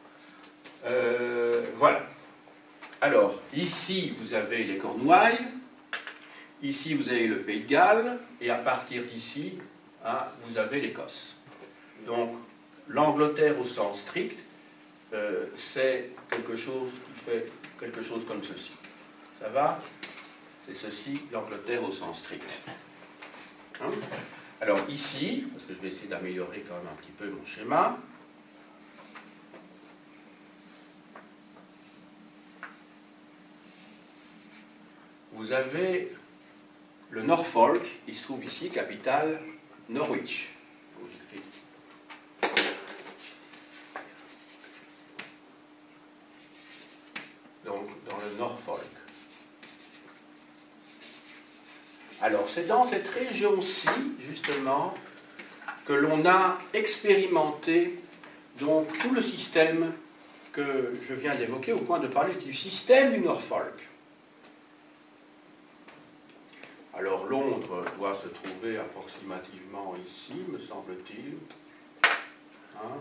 A: Euh, voilà. Alors, ici, vous avez les Cornouailles, ici, vous avez le Pays de Galles, et à partir d'ici, hein, vous avez l'Écosse. Donc, l'Angleterre au sens strict, euh, c'est quelque chose qui fait quelque chose comme ceci. Ça va? C'est ceci, l'Angleterre au sens strict. Hein? Alors, ici, parce que je vais essayer d'améliorer quand même un petit peu mon schéma, vous avez le Norfolk, il se trouve ici, capitale Norwich. Donc, dans le Norfolk. Alors, c'est dans cette région-ci, justement, que l'on a expérimenté donc, tout le système que je viens d'évoquer au point de parler du système du Norfolk. Alors Londres doit se trouver approximativement ici, me semble-t-il. Hein?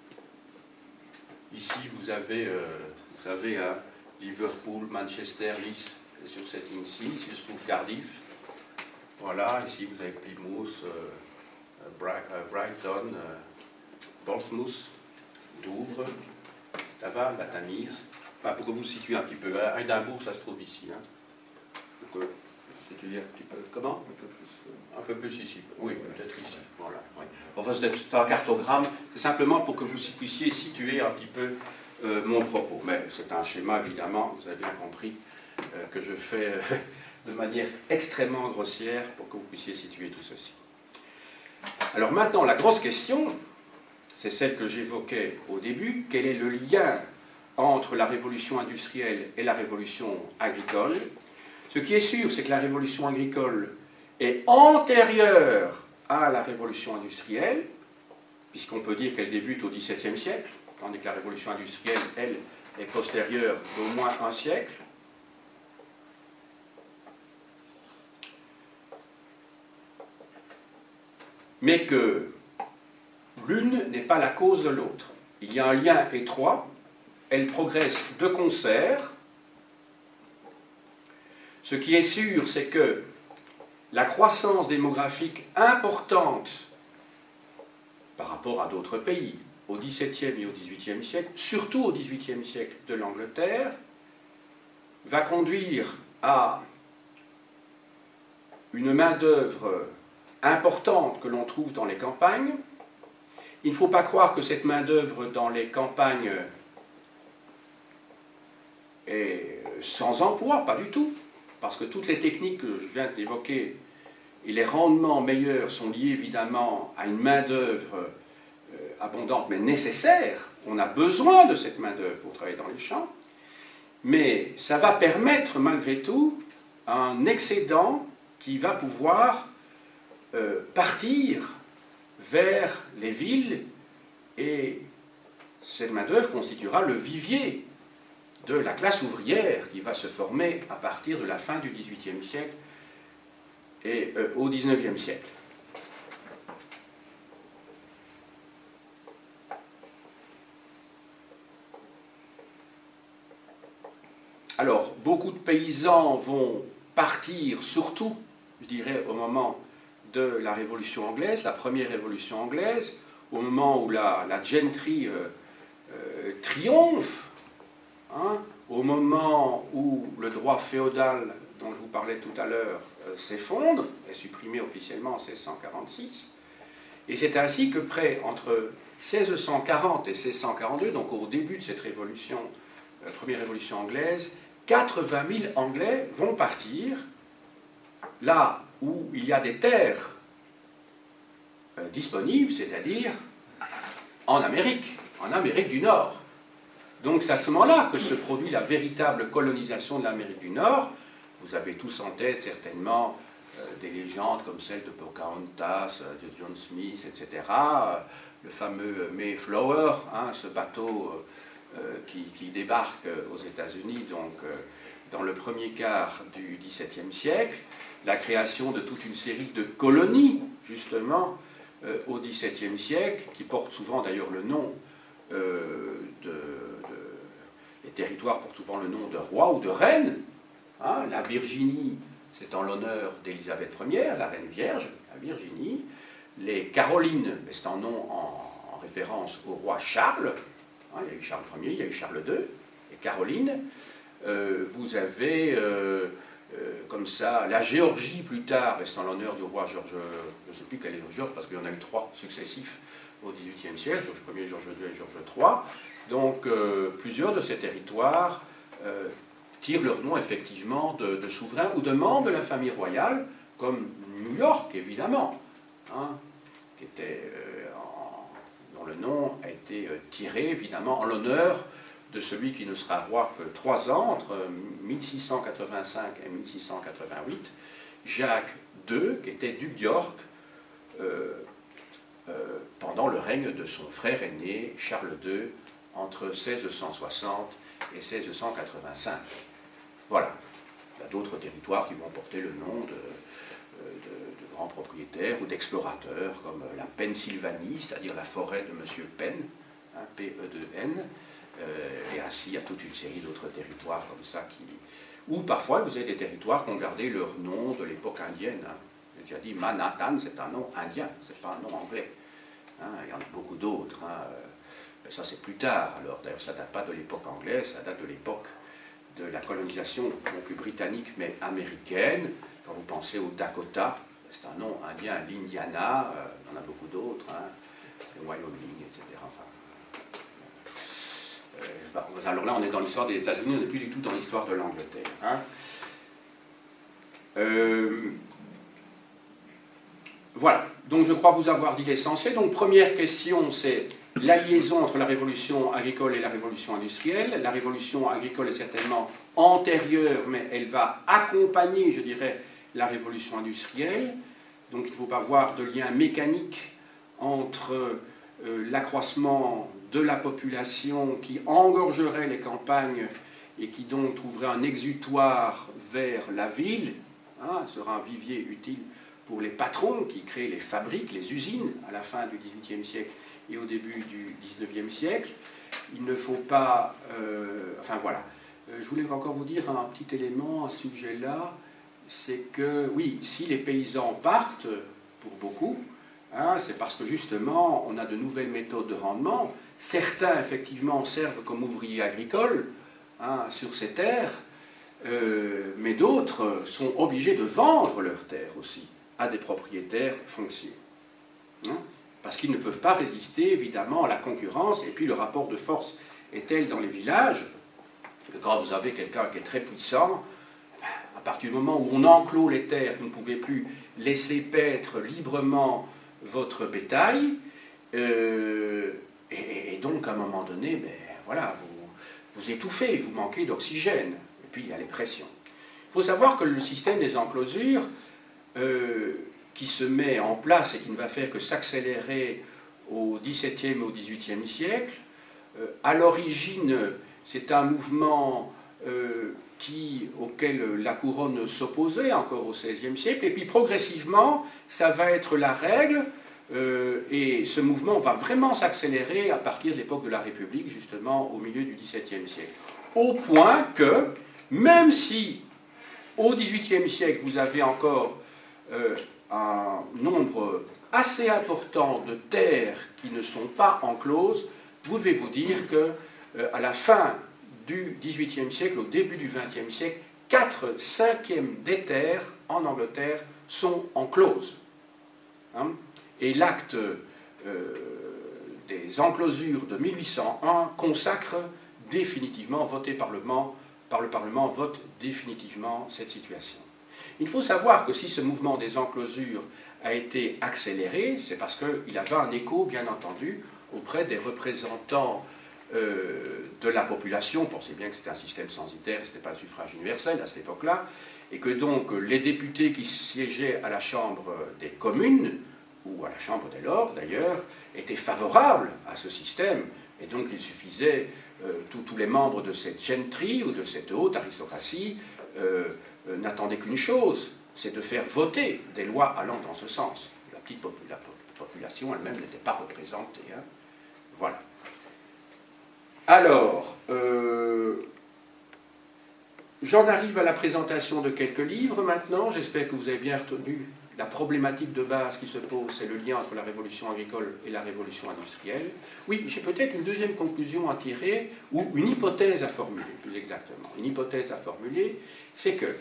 A: Ici, vous avez, euh, vous savez, hein, Liverpool, Manchester, Leeds, sur cette ligne-ci. Ici se trouve Cardiff. Voilà, ici vous avez Plymouth, euh, Brighton, euh, Portsmouth, Douvres, ça va, la Tamise. Enfin, pour que vous vous situez un petit peu, hein, Édimbourg, ça se trouve ici. Hein. Donc, euh, c'est-à-dire un petit peu, comment? Un peu plus, euh, un peu plus ici. Oui, peut-être ici. Voilà. Oui. Enfin, c'est un cartogramme, c'est simplement pour que vous puissiez situer un petit peu euh, mon propos. Mais c'est un schéma, évidemment, vous avez bien compris, euh, que je fais euh, de manière extrêmement grossière pour que vous puissiez situer tout ceci. Alors maintenant, la grosse question, c'est celle que j'évoquais au début. Quel est le lien entre la révolution industrielle et la révolution agricole? Ce qui est sûr, c'est que la révolution agricole est antérieure à la révolution industrielle, puisqu'on peut dire qu'elle débute au dix-septième siècle, tandis que la révolution industrielle, elle, est postérieure d'au moins un siècle. Mais que l'une n'est pas la cause de l'autre. Il y a un lien étroit, elles progressent de concert. Ce qui est sûr, c'est que la croissance démographique importante par rapport à d'autres pays, au dix-septième et au dix-huitième siècle, surtout au dix-huitième siècle de l'Angleterre, va conduire à une main-d'œuvre importante que l'on trouve dans les campagnes. Il ne faut pas croire que cette main-d'œuvre dans les campagnes est sans emploi, pas du tout. Parce que toutes les techniques que je viens d'évoquer et les rendements meilleurs sont liés évidemment à une main-d'œuvre euh, abondante, mais nécessaire. On a besoin de cette main-d'œuvre pour travailler dans les champs. Mais ça va permettre malgré tout un excédent qui va pouvoir euh, partir vers les villes, et cette main-d'œuvre constituera le vivier de la classe ouvrière qui va se former à partir de la fin du dix-huitième siècle et euh, au dix-neuvième siècle. Alors, beaucoup de paysans vont partir, surtout, je dirais, au moment de la Révolution anglaise, la première Révolution anglaise, au moment où la, la gentry euh, euh, triomphe, hein, au moment où le droit féodal dont je vous parlais tout à l'heure euh, s'effondre, est supprimé officiellement en seize cent quarante-six, et c'est ainsi que près entre seize cent quarante et seize cent quarante-deux, donc au début de cette révolution, euh, première révolution anglaise, quatre-vingt mille Anglais vont partir là où il y a des terres euh, disponible, c'est-à-dire en Amérique, en Amérique du Nord. Donc c'est à ce moment-là que se produit la véritable colonisation de l'Amérique du Nord. Vous avez tous en tête certainement euh, des légendes comme celle de Pocahontas, euh, de John Smith, et cetera. Euh, le fameux Mayflower, hein, ce bateau euh, qui, qui débarque aux États-Unis donc, euh, dans le premier quart du dix-septième siècle. La création de toute une série de colonies, justement, euh, au dix-septième siècle, qui portent souvent d'ailleurs le nom euh, de, de... Les territoires portent souvent le nom de roi ou de reine. Hein, la Virginie, c'est en l'honneur d'Élisabeth première, la reine vierge, la Virginie. Les Carolines, c'est un nom en, en référence au roi Charles. Hein, il y a eu Charles premier, il y a eu Charles deux, et Caroline. Euh, vous avez... Euh, Euh, comme ça, la Géorgie plus tard, c'est en l'honneur du roi Georges, je ne sais plus quel est Georges, parce qu'il y en a eu trois successifs au dix-huitième siècle, Georges premier, Georges deux et Georges trois. Donc euh, plusieurs de ces territoires euh, tirent leur nom effectivement de, de souverains ou de membres de la famille royale, comme New York évidemment, hein, qui était, euh, en, dont le nom a été euh, tiré évidemment en l'honneur de celui qui ne sera roi que trois ans, entre mille six cent quatre-vingt-cinq et mille six cent quatre-vingt-huit, Jacques deux, qui était duc d'York euh, euh, pendant le règne de son frère aîné, Charles deux, entre seize cent soixante et seize cent quatre-vingt-cinq. Voilà. Il y a d'autres territoires qui vont porter le nom de, de, de grands propriétaires ou d'explorateurs, comme la Pennsylvanie, c'est-à-dire la forêt de M. Penn, hein, P E deux N. Euh, et ainsi, il y a toute une série d'autres territoires comme ça qui... Ou parfois, vous avez des territoires qui ont gardé leur nom de l'époque indienne. Hein. J'ai déjà dit, Manhattan, c'est un nom indien, c'est pas un nom anglais. Hein, il y en a beaucoup d'autres. Hein. Mais ça, c'est plus tard. Alors, d'ailleurs, ça ne date pas de l'époque anglaise, ça date de l'époque de la colonisation, non plus britannique, mais américaine. Quand vous pensez au Dakota, c'est un nom indien, l'Indiana, euh, il y en a beaucoup d'autres, hein, le Wyoming, et cetera. Enfin, Euh, bon, alors là, on est dans l'histoire des États-Unis, on n'est plus du tout dans l'histoire de l'Angleterre. Hein. Euh, voilà, donc je crois vous avoir dit l'essentiel. Donc première question, c'est la liaison entre la révolution agricole et la révolution industrielle. La révolution agricole est certainement antérieure, mais elle va accompagner, je dirais, la révolution industrielle. Donc il ne faut pas voir de lien mécanique entre euh, l'accroissement de la population qui engorgerait les campagnes et qui donc trouverait un exutoire vers la ville, hein, sera un vivier utile pour les patrons qui créent les fabriques, les usines à la fin du dix-huitième siècle et au début du dix-neuvième siècle. Il ne faut pas... Euh, enfin voilà. Euh, je voulais encore vous dire un petit élément à ce sujet-là, c'est que, oui, si les paysans partent, pour beaucoup, hein, c'est parce que justement, on a de nouvelles méthodes de rendement. Certains, effectivement, servent comme ouvriers agricoles hein, sur ces terres, euh, mais d'autres sont obligés de vendre leurs terres aussi à des propriétaires fonciers. Hein, parce qu'ils ne peuvent pas résister, évidemment, à la concurrence. Et puis, le rapport de force est tel dans les villages que quand vous avez quelqu'un qui est très puissant, à partir du moment où on enclôt les terres, vous ne pouvez plus laisser paître librement votre bétail. Euh, Et, et donc, à un moment donné, ben, voilà, vous, vous étouffez, vous manquez d'oxygène. Et puis, il y a les pressions. Il faut savoir que le système des enclosures, euh, qui se met en place et qui ne va faire que s'accélérer au dix-septième et au dix-huitième siècle, euh, à l'origine, c'est un mouvement euh, qui, auquel la couronne s'opposait encore au seizième siècle, et puis progressivement, ça va être la règle. Euh, et ce mouvement va vraiment s'accélérer à partir de l'époque de la République, justement au milieu du dix-septième siècle. Au point que, même si au dix-huitième siècle vous avez encore euh, un nombre assez important de terres qui ne sont pas encloses, vous devez vous dire que euh, à la fin du dix-huitième siècle, au début du vingtième siècle, quatre cinquièmes des terres en Angleterre sont encloses. Hein? Et l'acte euh, des enclosures de mille huit cent un consacre définitivement, voté par le, par le Parlement, vote définitivement cette situation. Il faut savoir que si ce mouvement des enclosures a été accéléré, c'est parce qu'il avait un écho, bien entendu, auprès des représentants euh, de la population. Pensez bien que c'était un système censitaire, ce n'était pas le suffrage universel à cette époque-là, et que donc les députés qui siégeaient à la Chambre des communes, ou à la Chambre des lords d'ailleurs, étaient favorables à ce système, et donc il suffisait, euh, tous les membres de cette gentry ou de cette haute aristocratie euh, euh, n'attendaient qu'une chose, c'est de faire voter des lois allant dans ce sens. La petite popul la population elle-même n'était pas représentée. Hein. Voilà. Alors, euh, j'en arrive à la présentation de quelques livres maintenant. J'espère que vous avez bien retenu la problématique de base qui se pose, c'est le lien entre la révolution agricole et la révolution industrielle. Oui, j'ai peut-être une deuxième conclusion à tirer, ou une hypothèse à formuler, plus exactement. Une hypothèse à formuler, c'est que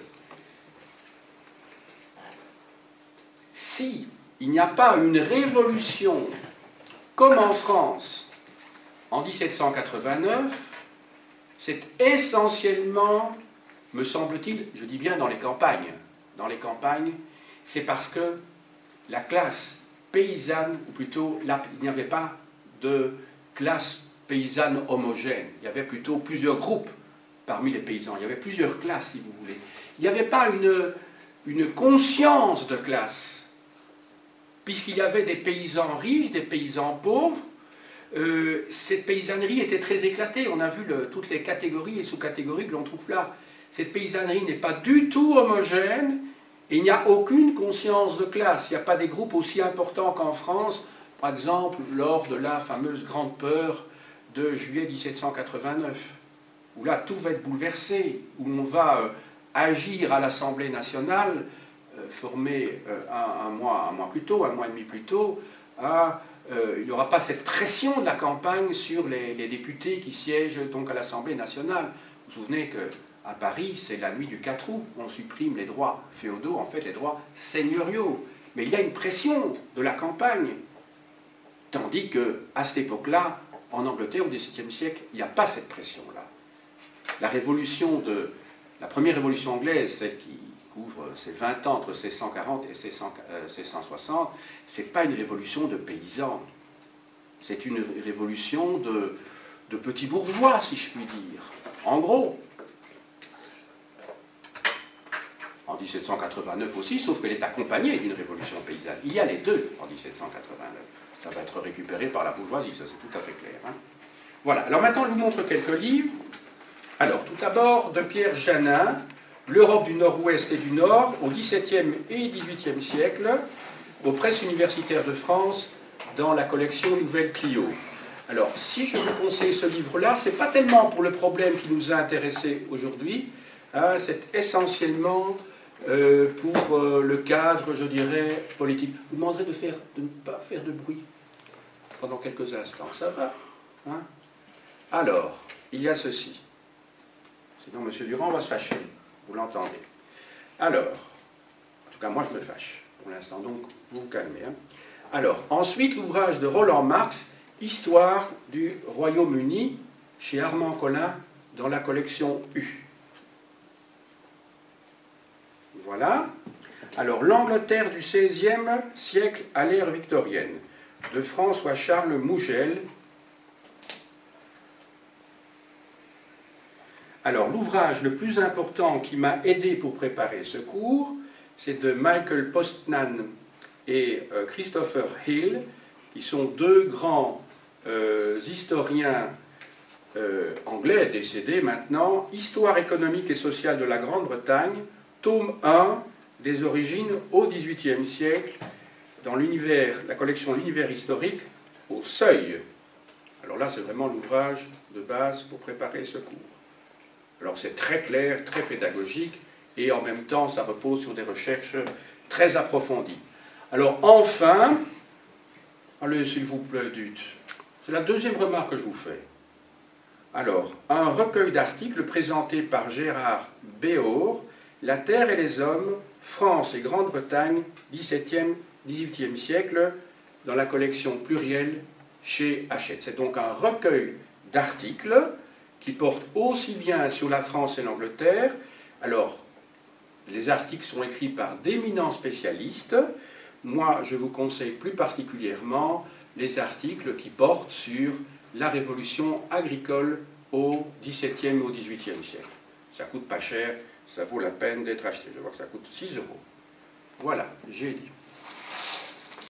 A: si il n'y a pas une révolution comme en France en mille sept cent quatre-vingt-neuf, c'est essentiellement, me semble-t-il, je dis bien dans les campagnes, dans les campagnes, c'est parce que la classe paysanne, ou plutôt la, il n'y avait pas de classe paysanne homogène, il y avait plutôt plusieurs groupes parmi les paysans, il y avait plusieurs classes si vous voulez. Il n'y avait pas une, une conscience de classe, puisqu'il y avait des paysans riches, des paysans pauvres. Euh, cette paysannerie était très éclatée, on a vu le, toutes les catégories et sous-catégories que l'on trouve là. Cette paysannerie n'est pas du tout homogène, et il n'y a aucune conscience de classe. Il n'y a pas des groupes aussi importants qu'en France, par exemple lors de la fameuse Grande Peur de juillet mille sept cent quatre-vingt-neuf, où là tout va être bouleversé, où on va euh, agir à l'Assemblée nationale, euh, formée euh, un, un, mois, un mois plus tôt, un mois et demi plus tôt, à, euh, il n'y aura pas cette pression de la campagne sur les, les députés qui siègent donc à l'Assemblée nationale. Vous vous souvenez que à Paris, c'est la nuit du quatre août, on supprime les droits féodaux, en fait les droits seigneuriaux. Mais il y a une pression de la campagne. Tandis qu'à cette époque-là, en Angleterre, au dix-septième siècle, il n'y a pas cette pression-là. La révolution de, la première révolution anglaise, celle qui couvre ses vingt ans, entre seize cent quarante et seize cent soixante, ce n'est pas une révolution de paysans. C'est une révolution de, de petits bourgeois, si je puis dire. En gros, en mille sept cent quatre-vingt-neuf aussi, sauf qu'elle est accompagnée d'une révolution paysanne. Il y a les deux en mille sept cent quatre-vingt-neuf. Ça va être récupéré par la bourgeoisie, ça c'est tout à fait clair. Hein. Voilà, alors maintenant je vous montre quelques livres. Alors, tout d'abord, de Pierre Janin, L'Europe du Nord-Ouest et du Nord, au dix-septième et dix-huitième siècle, aux presses universitaires de France, dans la collection Nouvelle Clio. Alors, si je vous conseille ce livre-là, ce n'est pas tellement pour le problème qui nous a intéressés aujourd'hui, hein, c'est essentiellement euh, pour euh, le cadre, je dirais, politique. Je vous demanderai de, faire, de ne pas faire de bruit pendant quelques instants, ça va hein? Alors, il y a ceci. Sinon, M. Durand va se fâcher, vous l'entendez. Alors, en tout cas, moi je me fâche pour l'instant, donc vous vous calmez. Hein. Alors, ensuite, l'ouvrage de Roland Marx, Histoire du Royaume-Uni, chez Armand Collin, dans la collection U. Voilà. Alors, l'Angleterre du seizième siècle à l'ère victorienne, de François-Charles Mougel. Alors, l'ouvrage le plus important qui m'a aidé pour préparer ce cours, c'est de Michael Postman et euh, Christopher Hill, qui sont deux grands euh, historiens euh, anglais décédés maintenant, Histoire économique et sociale de la Grande-Bretagne, tome un, des origines au dix-huitième siècle, dans l'univers, la collection L'univers historique, au Seuil. Alors là, c'est vraiment l'ouvrage de base pour préparer ce cours. Alors c'est très clair, très pédagogique, et en même temps, ça repose sur des recherches très approfondies. Alors enfin, allez, s'il vous plaît, dites, c'est la deuxième remarque que je vous fais. Alors, un recueil d'articles présenté par Gérard Béor, La Terre et les Hommes, France et Grande-Bretagne, dix-septième dix-huitième siècle, dans la collection plurielle chez Hachette. C'est donc un recueil d'articles qui porte aussi bien sur la France et l'Angleterre. Alors, les articles sont écrits par d'éminents spécialistes. Moi, je vous conseille plus particulièrement les articles qui portent sur la révolution agricole au dix-septième et au dix-huitième siècle. Ça coûte pas cher, ça vaut la peine d'être acheté. Je vois que ça coûte six euros. Voilà, j'ai dit.